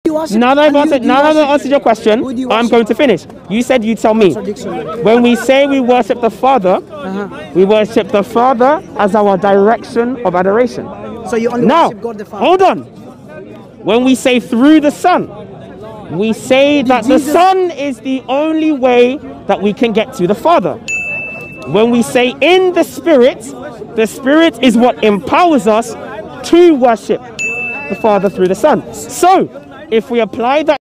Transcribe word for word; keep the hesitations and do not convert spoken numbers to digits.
you worship? Now that I've And you- answered, do you now that I've worship- answered your question, Who do you I'm worship? going to finish. You said you tell me. Contradiction. When we say we worship the Father, Uh-huh. we worship the Father as our direction of adoration. So you only Now, worship God the Father. hold on. When we say through the Son, we say that the Jesus- Son is the only way that we can get to the Father. When we say in the Spirit, the Spirit is what empowers us to worship the Father through the Son. So, if we apply that